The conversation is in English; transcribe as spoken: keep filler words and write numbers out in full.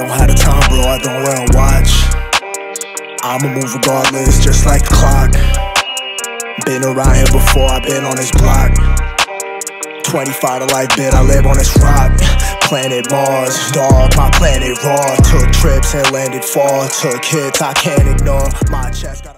don't have the time, bro, I don't wear a watch. I'ma move regardless, just like the clock. Been around here before, I've been on this block. twenty-five to life bit, I live on this rock. Planet Mars, dog, my planet raw. Took trips and landed far. Took hits I can't ignore. My chest got